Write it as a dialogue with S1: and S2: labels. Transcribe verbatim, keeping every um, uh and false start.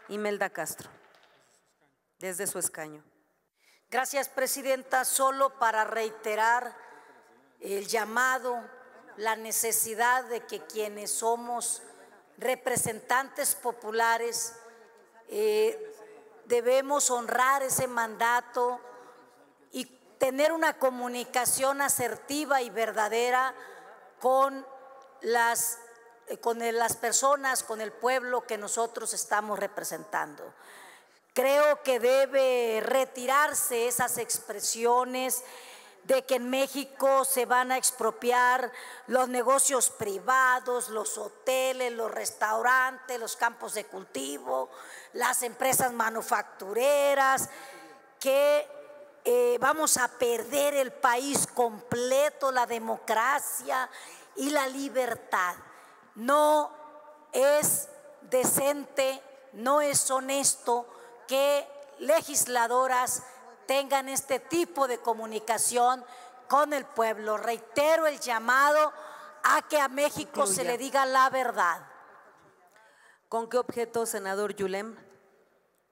S1: Imelda Castro, desde su escaño.
S2: Gracias, presidenta. Solo para reiterar el llamado, la necesidad de que quienes somos representantes populares eh, debemos honrar ese mandato y tener una comunicación asertiva y verdadera con las, con las personas, con el pueblo que nosotros estamos representando. Creo que debe retirarse esas expresiones de que en México se van a expropiar los negocios privados, los hoteles, los restaurantes, los campos de cultivo, las empresas manufactureras, que eh, vamos a perder el país completo, la democracia y la libertad. No es decente, no es honesto que legisladoras tengan este tipo de comunicación con el pueblo. Reitero el llamado a que a México
S1: Concluya.
S2: se le diga la verdad.
S1: ¿Con qué objeto, senador Yulem?